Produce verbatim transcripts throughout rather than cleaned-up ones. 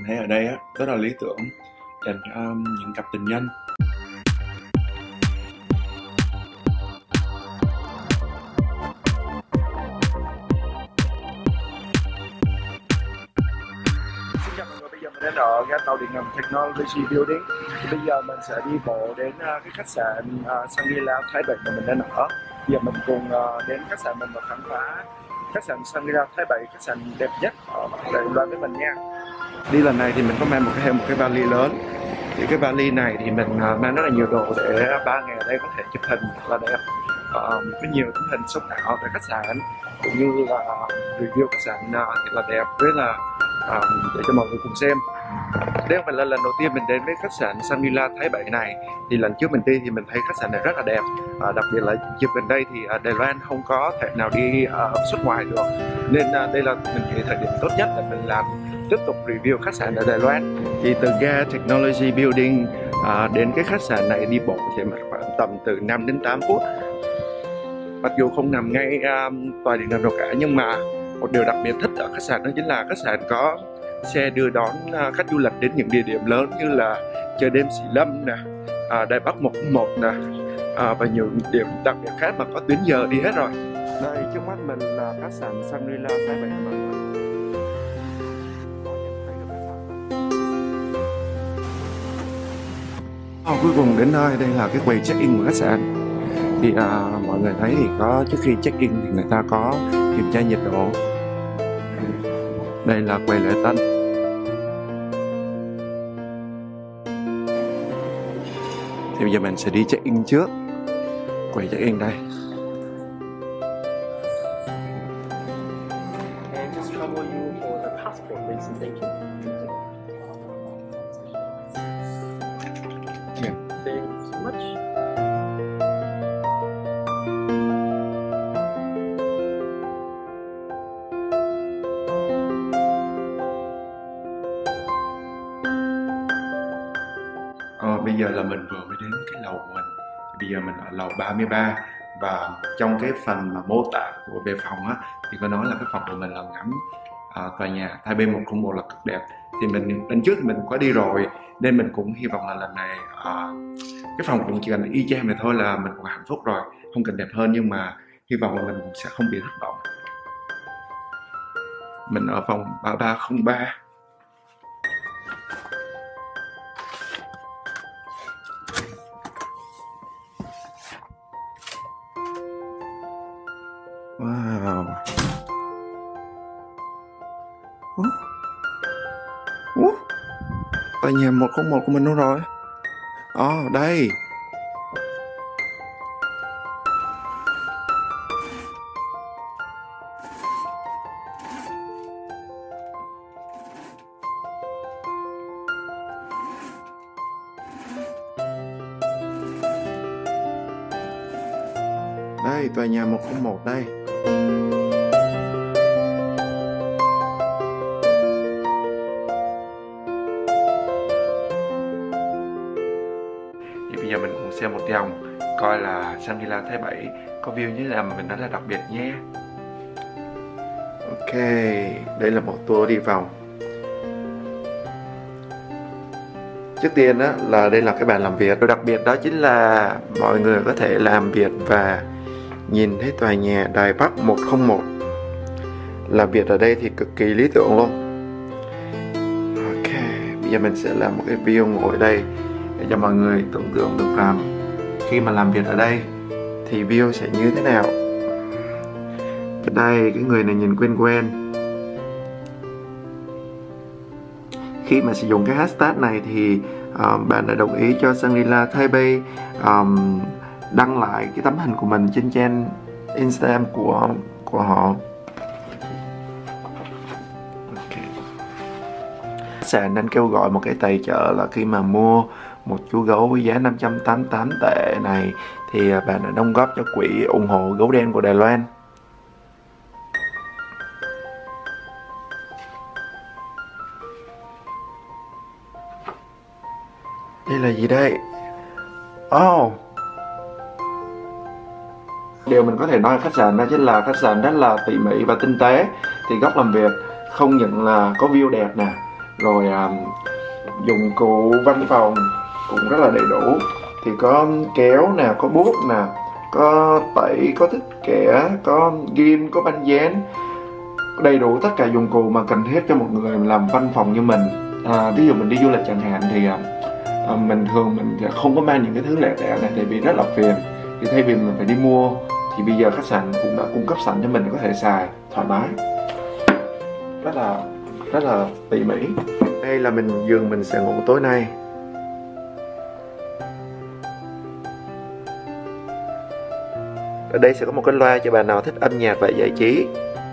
thấy ở đây á rất là lý tưởng dành cho um, những cặp tình nhân. Xin chào mọi người, bây giờ mình đến ở ga tàu điện ngầm Technology Building. Thì bây giờ mình sẽ đi bộ đến uh, cái khách sạn uh, Shangri-La Thái Bình mà mình đang ở. Bây giờ mình cùng uh, đến khách sạn mình và khám phá khách sạn Shangri-La Thái Bình, khách sạn đẹp nhất ở Đài Loan với mình nha. Đi lần này thì mình có mang một cái một cái vali lớn. Thì cái vali này thì mình uh, mang rất là nhiều đồ để ba ngày ở đây có thể chụp hình là đẹp. Uh, có nhiều tấm hình sống ảo tại khách sạn cũng như là review khách sạn uh, thật là đẹp với là uh, để cho mọi người cùng xem. Đây không phải là lần đầu tiên mình đến với khách sạn Shangri-La Thái Bình này. Thì lần trước mình đi thì mình thấy khách sạn này rất là đẹp, à, đặc biệt là dịp gần đây thì à, Đài Loan không có thể nào đi à, xuất ngoài được, nên à, đây là mình nghĩ thời điểm tốt nhất để mình làm tiếp tục review khách sạn ở Đài Loan. Thì từ ga Technology Building à, đến cái khách sạn này đi bộ thì mất khoảng tầm từ năm đến tám phút. Mặc dù không nằm ngay à, tòa điện ngầm đâu cả, nhưng mà một điều đặc biệt thích ở khách sạn đó chính là khách sạn có xe đưa đón khách du lịch đến những địa điểm lớn như là chợ đêm Sĩ Lâm nè, à, Đài Bắc một không một nè, à, và nhiều điểm đặc biệt khác mà có tuyến giờ đi hết rồi. Đây trước mắt mình là khách sạn Shangri-La Thái Bình mọi người. À, cuối cùng đến nơi, đây là cái quầy check-in của khách sạn. Thì à, mọi người thấy thì có trước khi check-in thì người ta có kiểm tra nhiệt độ. Đây là quầy lễ tân. Thì bây giờ mình sẽ đi check-in trước. Quầy check-in đây. Ờ, bây giờ là mình vừa mới đến cái lầu của mình. Bây giờ mình ở lầu ba mươi ba. Và trong cái phần mà mô tả của về phòng á, thì có nói là cái phòng của mình là ngắm à, tòa nhà Taipei một không một là cực đẹp. Thì mình lần trước thì mình có đi rồi, nên mình cũng hy vọng là lần này à, cái phòng cũng chỉ cần y chang này thôi là mình cũng hạnh phúc rồi, không cần đẹp hơn, nhưng mà hy vọng là mình sẽ không bị thất vọng. Mình ở phòng ba ba không ba. Wow. Ủa? Ủa? Tòa nhà một không một của mình đâu rồi? Ồ, oh, đây. Đây, tòa nhà một không một đây. Thì bây giờ mình cũng xem một vòng, coi là Shangri-La Thái Bình có view như thế nào mà mình nói là đặc biệt nhé. Ok, đây là một tour đi vòng. Trước tiên đó là đây là cái bàn làm việc. Điều đặc biệt đó chính là mọi người có thể làm việc và nhìn thấy tòa nhà Đài Bắc một không một. Làm việc ở đây thì cực kỳ lý tưởng luôn. Ok, bây giờ mình sẽ làm một cái view ngồi đây để cho mọi người tưởng tượng được rằng khi mà làm việc ở đây thì view sẽ như thế nào. Ở đây cái người này nhìn quen quen. Khi mà sử dụng cái hashtag này thì uh, bạn đã đồng ý cho Shangri-La Taipei um, đăng lại cái tấm hình của mình trên trang Instagram của của họ. Okay. Khách sạn đang kêu gọi một cái tài trợ là khi mà mua một chú gấu với giá năm trăm tám mươi tám tệ này thì bạn đã đóng góp cho quỹ ủng hộ gấu đen của Đài Loan. Đây là gì đây? Oh, điều mình có thể nói khách sạn đó chính là khách sạn rất là tỉ mỉ và tinh tế. Thì góc làm việc không những là có view đẹp nè, rồi à, dụng cụ văn phòng cũng rất là đầy đủ. Thì có kéo nè, có bút nè, có tẩy, có thích kẻ, có ghim, có banh dán, đầy đủ tất cả dụng cụ mà cần thiết cho một người làm văn phòng như mình. À, ví dụ mình đi du lịch chẳng hạn thì à, mình thường mình sẽ không có mang những cái thứ lẻ tẻ này tại vì rất là phiền. Thì thay vì mình phải đi mua thì bây giờ khách sạn cũng đã cung cấp sẵn cho mình có thể xài thoải mái, rất là rất là tỉ mỉ. Đây là mình giường mình sẽ ngủ tối nay. Ở đây sẽ có một cái loa cho bạn nào thích âm nhạc và giải trí.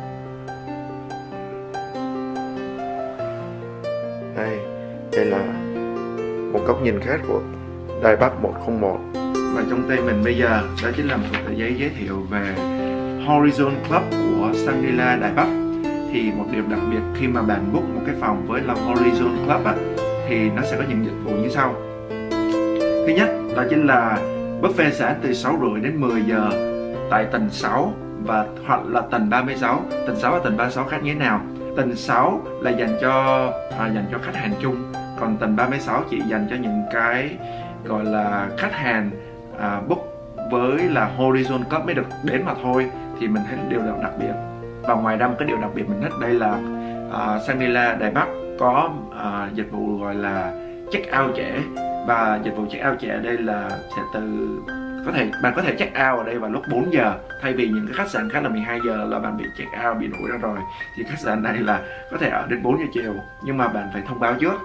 Đây, đây là một góc nhìn khác của Đài Bắc một không một. Và trong tay mình bây giờ đó chính là một tờ giấy giới thiệu về Horizon Club của Shangri-La Đài Bắc. Thì một điều đặc biệt khi mà bạn book một cái phòng với là Horizon Club á, thì nó sẽ có những dịch vụ như sau. Thứ nhất đó chính là buffet sáng từ sáu rưỡi đến mười giờ tại tầng sáu và hoặc là tầng ba mươi sáu. Tầng sáu và tầng ba mươi sáu khác như thế nào? Tầng sáu là dành cho à, dành cho khách hàng chung, còn tầng ba mươi sáu chỉ dành cho những cái gọi là khách hàng à, book với là Horizon Club mới được đến mà thôi. Thì mình thấy điều đặc biệt. Và ngoài ra một cái điều đặc biệt mình thích đây là uh, Shangri-La Đài Bắc có uh, dịch vụ gọi là check out trễ. Và dịch vụ check out trễ đây là sẽ từ có thể bạn có thể check out ở đây vào lúc bốn giờ, thay vì những cái khách sạn khác là mười hai giờ là bạn bị check out, bị đuổi ra rồi. Thì khách sạn này là có thể ở đến bốn giờ chiều, nhưng mà bạn phải thông báo trước.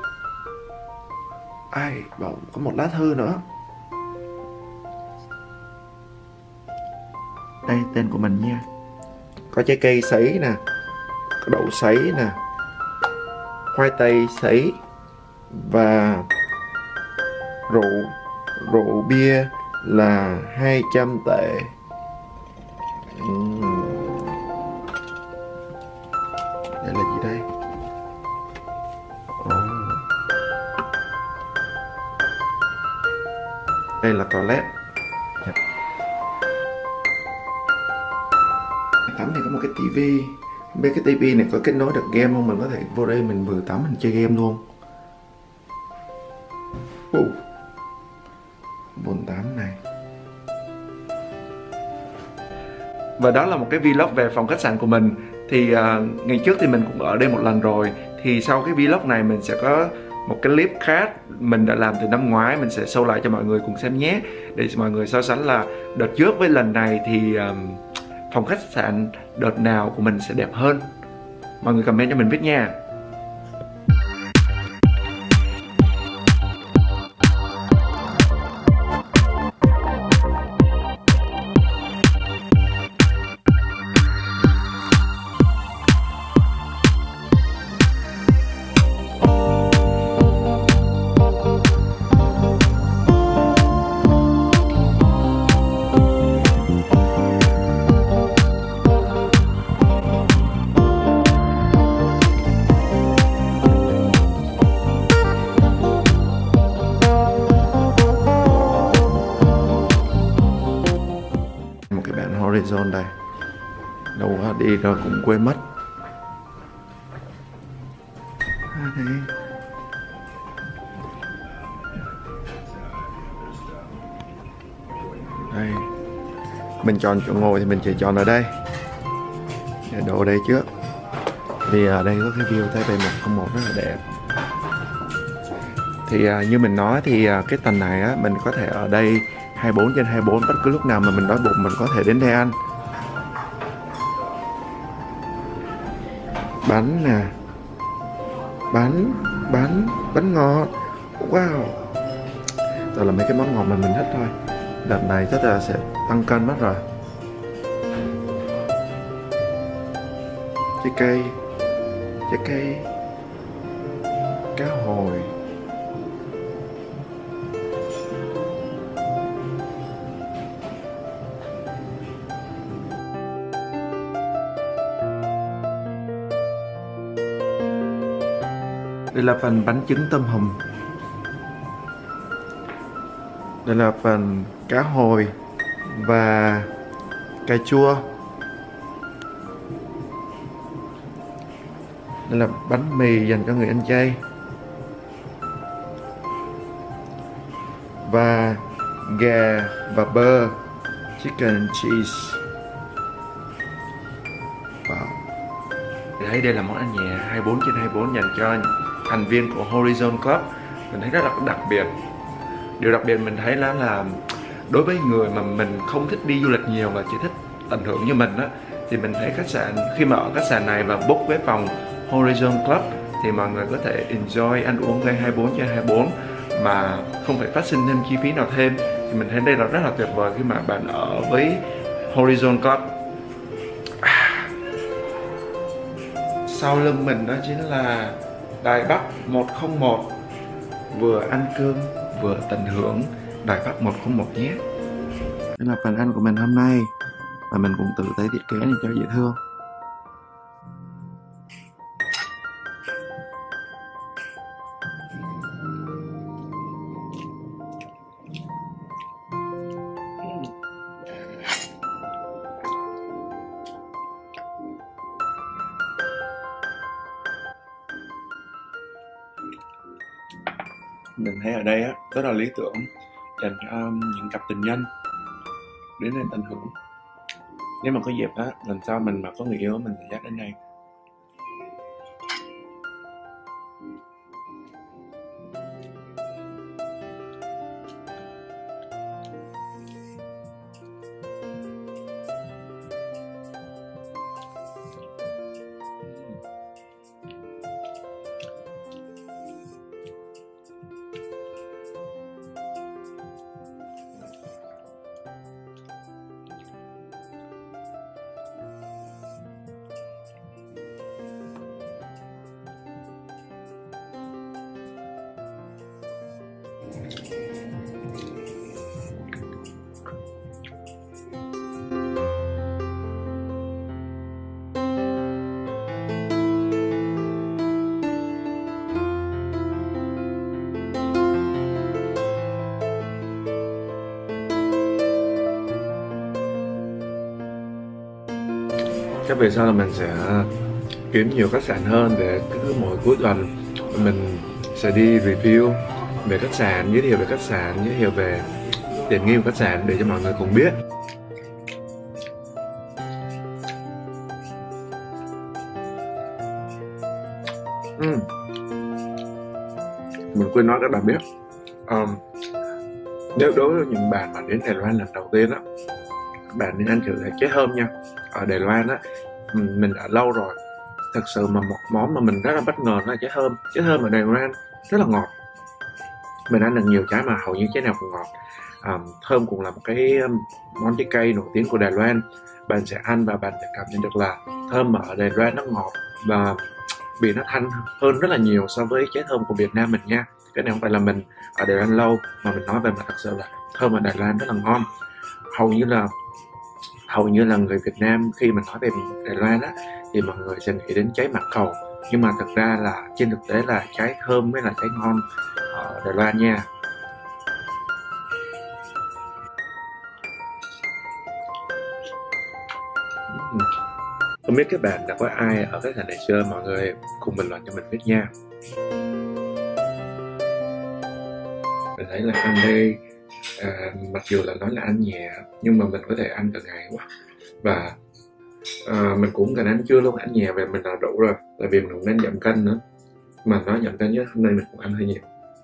Ai bảo có một lá thư nữa. Đây tên của mình nha. Có trái cây sấy nè, có đậu sấy nè, khoai tây sấy và rượu rượu bia là hai trăm tệ. uhm. Đây là gì đây? oh. Đây là toilet. Tắm thì có một cái tivi. Không biết cái tivi này có kết nối được game không? Mình có thể vô đây mình vừa tắm mình chơi game luôn. uh. Bồn tắm này. Và đó là một cái vlog về phòng khách sạn của mình. Thì uh, ngày trước thì mình cũng ở đây một lần rồi. Thì sau cái vlog này mình sẽ có một cái clip khác mình đã làm từ năm ngoái, mình sẽ show lại cho mọi người cùng xem nhé, để mọi người so sánh là đợt trước với lần này thì um, phòng khách sạn đợt nào của mình sẽ đẹp hơn. Mọi người comment cho mình biết nha. Horizon đây. Đâu đi rồi cũng quên mất. Đây. Mình chọn chỗ ngồi thì mình chỉ chọn ở đây. Để đổ đây trước. Vì ở đây có cái view Thái Bình một không một rất là đẹp. Thì à, như mình nói thì à, cái tầng này á, mình có thể ở đây hai mươi bốn trên hai mươi bốn, bất cứ lúc nào mà mình đói bụng mình có thể đến đây ăn. Bánh nè, bánh, bánh, bánh ngọt. Wow. Đó là mấy cái món ngọt mà mình thích thôi. Đợt này chắc là sẽ tăng cân mất rồi. Trái cây, trái cây, cá hồi. Đây là phần bánh trứng tôm hùm. Đây là phần cá hồi và cà chua. Đây là bánh mì dành cho người ăn chay. và gà và bơ, chicken and cheese. Wow. Mình thấy đây là món ăn nhẹ hai mươi bốn trên hai mươi bốn dành cho thành viên của Horizon Club. Mình thấy rất là đặc biệt. Điều đặc biệt mình thấy là là đối với người mà mình không thích đi du lịch nhiều mà chỉ thích tận hưởng như mình á, thì mình thấy khách sạn, khi mà ở khách sạn này và book với phòng Horizon Club thì mọi người có thể enjoy ăn uống ngay hai mươi bốn trên hai mươi bốn mà không phải phát sinh thêm chi phí nào thêm. Thì mình thấy đây là rất là tuyệt vời khi mà bạn ở với Horizon Club. Sau lưng mình đó chính là Đài Bắc một không một. Vừa ăn cơm vừa tận hưởng Đài Bắc một không một nhé. Đây là phần ăn của mình hôm nay, và mình cũng tự tay thiết kế nên cho dễ thương. Mình thấy ở đây á rất là lý tưởng dành cho những cặp tình nhân đến đây tận hưởng. Nếu mà có dịp á, lần sau mình mà có người yêu mình sẽ dắt đến đây. Chắc về sau là mình sẽ kiếm nhiều khách sạn hơn, để cứ mỗi cuối tuần mình sẽ đi review về khách sạn, giới thiệu về khách sạn, giới thiệu về tiện nghi của khách sạn để cho mọi người cùng biết. uhm. Mình quên nói các bạn biết, um, nếu đối với những bạn mà đến Đài Loan lần đầu tiên á, bạn nên ăn thử là chế thơm nha. Ở Đài Loan á, mình đã lâu rồi, thật sự mà một món mà mình rất là bất ngờ đó là trái thơm. Trái thơm ở Đài Loan rất là ngọt. Mình ăn được nhiều trái mà hầu như trái nào cũng ngọt. à, Thơm cũng là một cái món trái cây nổi tiếng của Đài Loan. Bạn sẽ ăn và bạn sẽ cảm nhận được là thơm ở Đài Loan nó ngọt và vị nó thanh hơn rất là nhiều so với trái thơm của Việt Nam mình nha. Cái này không phải là mình ở Đài Loan lâu mà mình nói về, mà thật sự là thơm ở Đài Loan rất là ngon. Hầu như là hầu như là người Việt Nam khi mà nói về Đài Loan á thì mọi người sẽ nghĩ đến trái mãng cầu, nhưng mà thực ra là trên thực tế là trái thơm mới là trái ngon ở Đài Loan nha. Không biết các bạn đã có ai ở khách sạn này chưa, mọi người cùng bình luận cho mình biết nha. Mình thấy là ăn đây à, mặc dù là nói là ăn nhẹ nhưng mà mình có thể ăn cả ngày quá. Và à, mình cũng cần ăn trưa luôn, ăn nhẹ về mình là đủ rồi, tại vì mình cũng nên giảm cân nữa. Mà nói giảm cân nhất hôm nay mình cũng ăn hơi nhiều.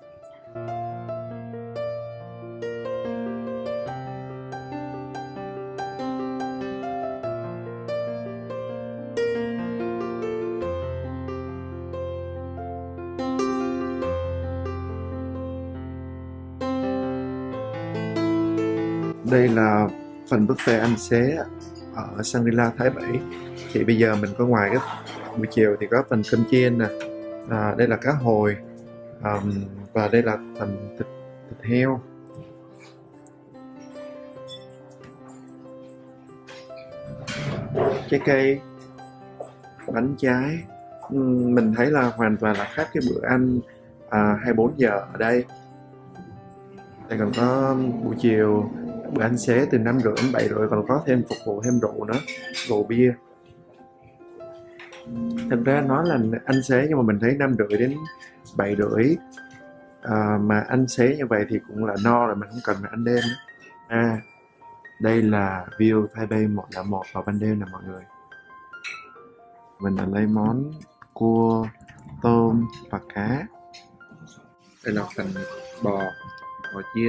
Đây là phần buffet ăn xế ở Shangri-La Thái Bảy. Thì bây giờ mình có ngoài cái buổi chiều thì có phần cơm chiên nè, à, đây là cá hồi, um, và đây là phần thịt, thịt heo. Trái cây, bánh trái. uhm, Mình thấy là hoàn toàn là khác cái bữa ăn à, hai mươi bốn giờ ở đây. Đây còn có buổi chiều bữa ăn xế từ năm rưỡi đến bảy rưỡi, còn có thêm phục vụ thêm rượu nữa, rượu bia. Thật ra nói là ăn xế nhưng mà mình thấy năm rưỡi đến bảy rưỡi à, mà ăn xế như vậy thì cũng là no rồi, mình không cần phải ăn đêm. À, đây là view Taipei một không một vào ban đêm nè mọi người. Mình là lấy món cua, tôm và cá. Đây là phần bò, bò chiên.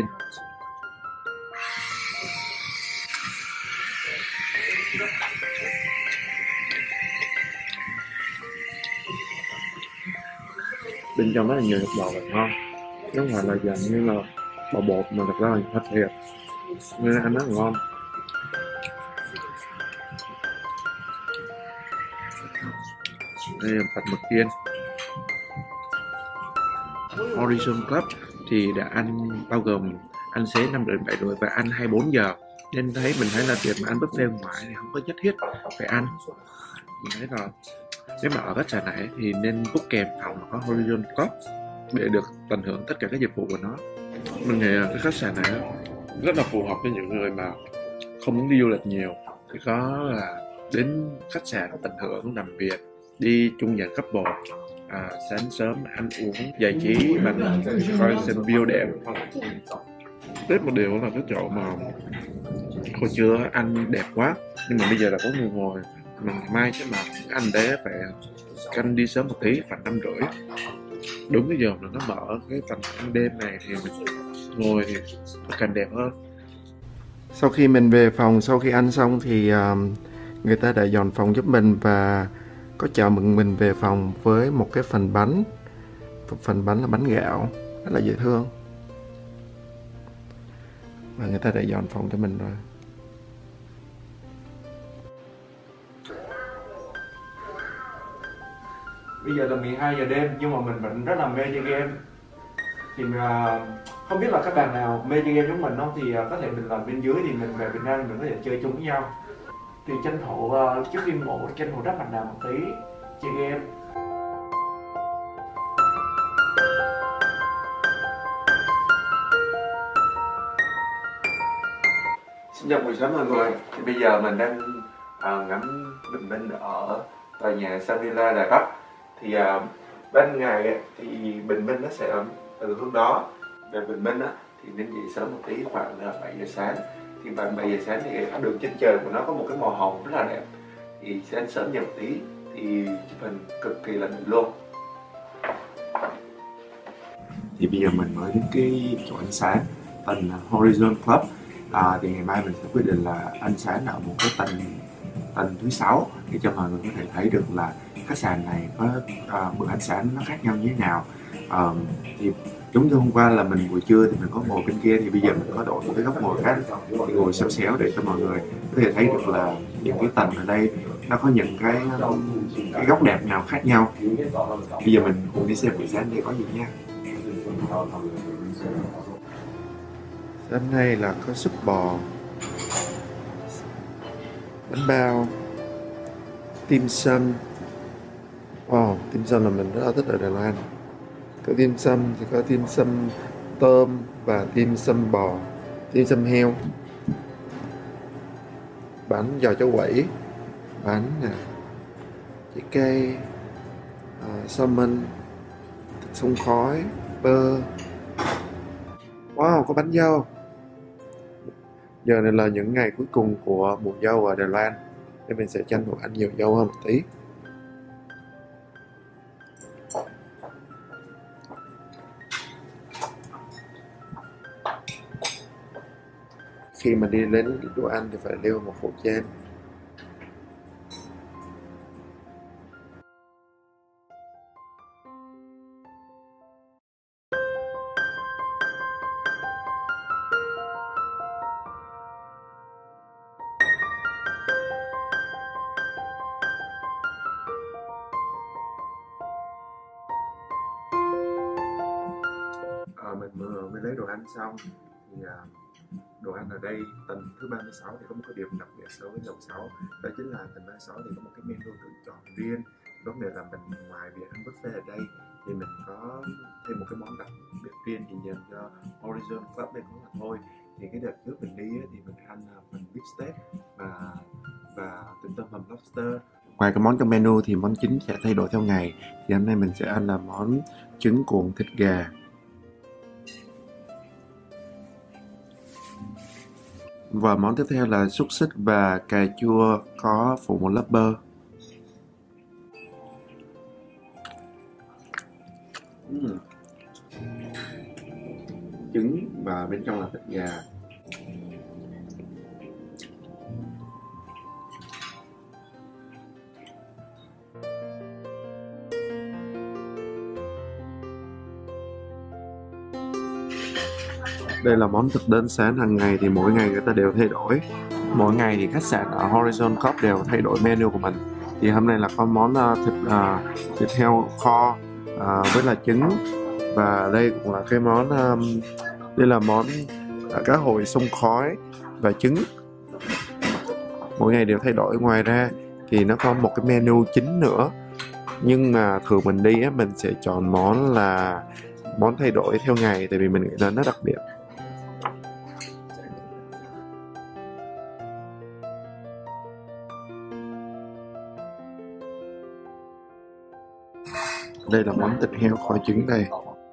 Bên trong rất là nhiều thịt bò và ngon. Nó không phải là dạng như là bò bột mà thật ra là thịt thiệt, nên ăn rất là ngon. Đây là phần mực chiên. Horizon Club thì đã ăn bao gồm ăn xế năm đến bảy rưỡi và ăn hai mươi bốn giờ, nên thấy mình thấy là việc mà ăn buffet ngoài thì không có nhất thiết phải ăn. Mình thấy là nếu mà ở khách sạn này thì nên book kèm phòng có Horizon Club để được tận hưởng tất cả các dịch vụ của nó. Mình nghĩ là cái khách sạn này rất là phù hợp với những người mà không muốn đi du lịch nhiều, thì có là đến khách sạn tận hưởng làm việc, đi chung dạng couple, à, sáng sớm ăn uống giải trí bằng coi xem view đẹp. Tiếp một điều là cái chỗ mà hồi trưa ăn đẹp quá, nhưng mà bây giờ là có người ngồi, mình mai chứ mà ăn đấy phải canh đi sớm một tí, khoảng năm rưỡi đúng cái giờ mà nó mở cái tầm ăn đêm này thì mình ngồi thì càng đẹp hơn. Sau khi mình về phòng, sau khi ăn xong thì uh, người ta đã dọn phòng giúp mình và có chào mừng mình về phòng với một cái phần bánh. Phần bánh là bánh gạo, rất là dễ thương. Và người ta đã dọn phòng cho mình rồi. Bây giờ là mười hai giờ đêm nhưng mà mình vẫn rất là mê chơi game. Thì uh, không biết là các bạn nào mê chơi game giống mình không, thì uh, có thể mình làm bên dưới thì mình về Việt Nam mình có thể chơi chung với nhau. Thì tranh thủ uh, trước khi ngủ tranh thủ đắp mặt nạ một tí chơi game. Xin chào buổi sáng mọi người. Thì bây giờ mình đang uh, ngắm bình minh ở tòa nhà Shangri-La Đài Bắc. Thì uh, ban ngày thì bình minh nó sẽ từ hướng đó. Về bình minh á, thì nên dậy sớm một tí, khoảng bảy giờ sáng. Thì khoảng bảy giờ sáng thì cái đường trên trời của nó có một cái màu hồng rất là đẹp. Thì sẽ ăn sớm dậy một tí thì chụp hình cực kỳ là đẹp luôn. Thì bây giờ mình mới đến cái chỗ ăn sáng tầng Horizon Club. À, thì ngày mai mình sẽ quyết định là ăn sáng ở một cái tầng tầng thứ sáu để cho mọi người có thể thấy được là khách sạn này có uh, bữa ăn sáng nó khác nhau như thế nào. Uh, thì giống như hôm qua là mình buổi trưa thì mình có ngồi bên kia, thì bây giờ mình có đổi một cái góc ngồi khác thì ngồi xéo xéo để cho mọi người có thể thấy được là những cái tầng ở đây nó có những cái cái góc đẹp nào khác nhau. Bây giờ mình cùng đi xem buổi sáng để có gì nha. Sáng nay là có súp bò, bánh bao, dim sum. Wow, dim sum là mình rất là thích ở Đài Loan. Có dim sum thì có dim sum tôm và dim sum bò, dim sum heo, bánh giò cháo quẩy, bánh nè, trái cây, uh, salmon, thịt xông khói, bơ. Wow, có bánh dâu. Giờ này là những ngày cuối cùng của mùa dâu ở Đài Loan, nên mình sẽ tranh thủ ăn nhiều dâu hơn một tí. Khi mà đi đến đồ ăn thì phải đeo một khẩu trang. À, mình vừa mới lấy đồ ăn xong thì à, đồ ăn ở đây tầng thứ ba mươi sáu thì có một cái điểm đặc biệt so với lầu sáu, đó chính là tầng ba mươi sáu thì có một cái menu tự chọn riêng. Vấn đề là mình ngoài việc ăn buffet ở đây thì mình có thêm một cái món đặc biệt riêng thì dành cho Horizon Club đây cũng là thôi. Thì cái đợt trước mình đi thì mình ăn phần beef steak và và tinh tôm hầm lobster. Ngoài cái món trong menu thì món chính sẽ thay đổi theo ngày. Thì hôm nay mình sẽ ăn là món trứng cuộn thịt gà. Và món tiếp theo là xúc xích và cà chua có phủ một lớp bơ. uhm. Trứng và bên trong là thịt gà. Đây là món thực đơn sáng hàng ngày, thì mỗi ngày người ta đều thay đổi. Mỗi ngày thì khách sạn ở Horizon Club đều thay đổi menu của mình. Thì hôm nay là có món uh, thịt uh, thịt heo kho uh, với là trứng. Và đây cũng là cái món um, đây là món uh, cá hồi xông khói và trứng. Mỗi ngày đều thay đổi. Ngoài ra thì nó có một cái menu chính nữa, nhưng mà thường mình đi á, mình sẽ chọn món là món thay đổi theo ngày, tại vì mình nghĩ là nó đặc biệt. Đây là món thịt heo kho trứng đây.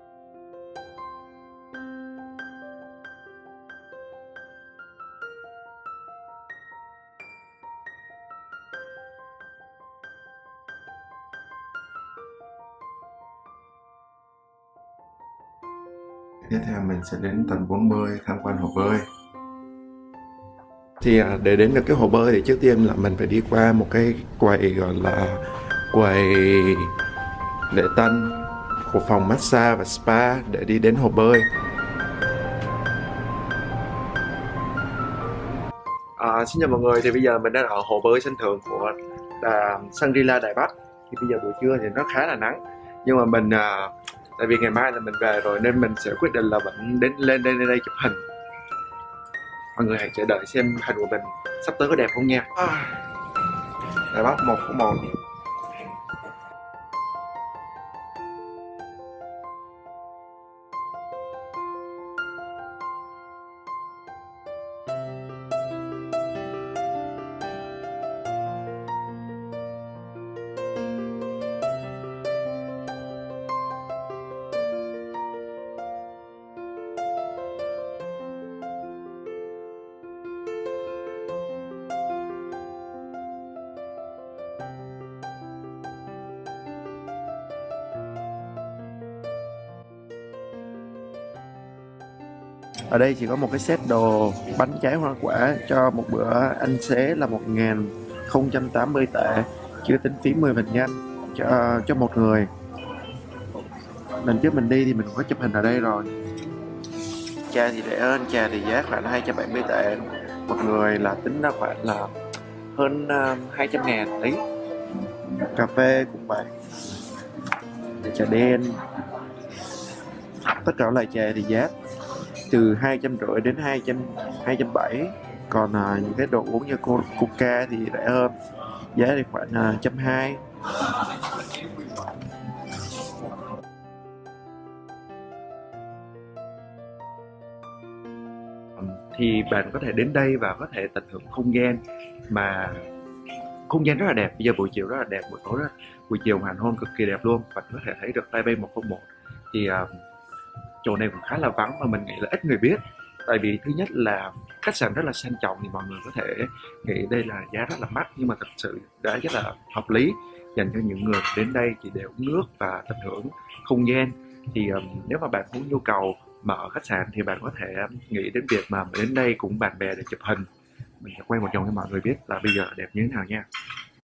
Tiếp theo mình sẽ đến tầng bốn mươi tham quan hồ bơi. Thì để đến được cái hồ bơi thì trước tiên là mình phải đi qua một cái quầy gọi là quầy lễ tân của phòng massage và spa để đi đến hồ bơi. À, xin chào mọi người, thì bây giờ mình đang ở hồ bơi sân thượng của à, Shangri-La Đài Bắc. Thì bây giờ buổi trưa thì nó khá là nắng, nhưng mà mình à, tại vì ngày mai là mình về rồi nên mình sẽ quyết định là vẫn đến lên đây lên đây chụp hình. Mọi người hãy chờ đợi xem hình của mình sắp tới có đẹp không nha. À, Đài Bắc một không một. Ở đây chỉ có một cái set đồ bánh trái hoa quả cho một bữa ăn xế là một nghìn không trăm tám mươi tệ, chưa tính phí mười phần trăm cho, cho một người. Lần trước mình đi thì mình có chụp hình ở đây rồi. Trà thì rẻ hơn, trà thì giá khoảng hai trăm bảy mươi tệ một người, là tính ra khoảng là hơn uh, hai trăm ngàn đấy. Cà phê cũng vậy, trà đen, tất cả loại trà thì giá từ hai trăm rưỡi đến hai trăm, hai trăm bảy. Còn à, những cái đồ uống như Coca thì rẻ hơn, giá thì khoảng à, một trăm hai mươi. Thì bạn có thể đến đây và có thể tận hưởng không gian, mà không gian rất là đẹp. Bây giờ buổi chiều rất là đẹp, buổi tối rất, buổi chiều hoàng hôn cực kỳ đẹp luôn. Bạn có thể thấy được Taipei một không một. Thì à, chỗ này cũng khá là vắng và mình nghĩ là ít người biết. Tại vì thứ nhất là khách sạn rất là sang trọng, thì mọi người có thể nghĩ đây là giá rất là mắc, nhưng mà thật sự đã rất là hợp lý dành cho những người đến đây chỉ để uống nước và tận hưởng không gian. Thì um, nếu mà bạn có nhu cầu mà ở khách sạn thì bạn có thể nghĩ đến việc mà đến đây cùng bạn bè để chụp hình. Mình sẽ quay một vòng cho mọi người biết là bây giờ đẹp như thế nào nha.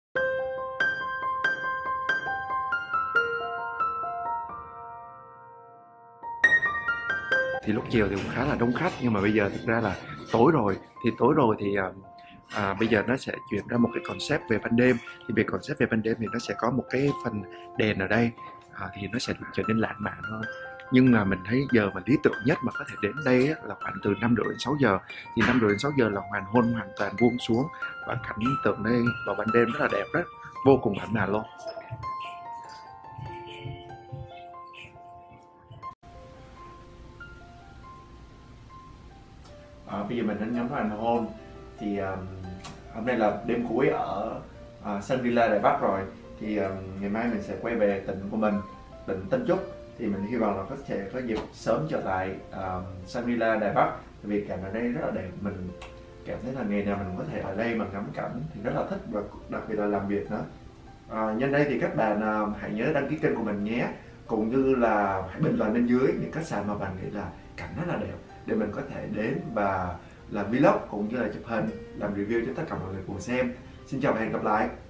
Thì lúc chiều thì cũng khá là đông khách, nhưng mà bây giờ thực ra là tối rồi. Thì tối rồi thì à, à, bây giờ nó sẽ chuyển ra một cái concept về ban đêm. Thì về concept về ban đêm thì nó sẽ có một cái phần đèn ở đây, à, thì nó sẽ trở nên lãng mạn hơn. Nhưng mà mình thấy giờ mà lý tưởng nhất mà có thể đến đây á, là khoảng từ năm rưỡi đến sáu giờ. Thì năm rưỡi đến sáu giờ là hoàng hôn hoàn toàn buông xuống, và cảnh tượng đây vào ban đêm rất là đẹp, rất vô cùng lãng mạn luôn. À, bây giờ mình đến ngắm hoàng hôn. Thì um, hôm nay là đêm cuối ở uh, Shangri-La Đài Bắc rồi. Thì um, ngày mai mình sẽ quay về tỉnh của mình, tỉnh Tân Trúc. Thì mình hy vọng là có thể có dịp sớm trở lại um, Shangri-La Đài Bắc, vì cảnh ở đây rất là đẹp. Mình cảm thấy là ngày nào mình cũng có thể ở đây mà ngắm cảnh thì rất là thích, và đặc biệt là làm việc nữa. À, nhân đây thì các bạn à, hãy nhớ đăng ký kênh của mình nhé, cũng như là hãy bình luận bên dưới những khách sạn mà bạn nghĩ là cảnh rất là đẹp để mình có thể đến và làm vlog cũng như là chụp hình, làm review cho tất cả mọi người cùng xem. Xin chào và hẹn gặp lại.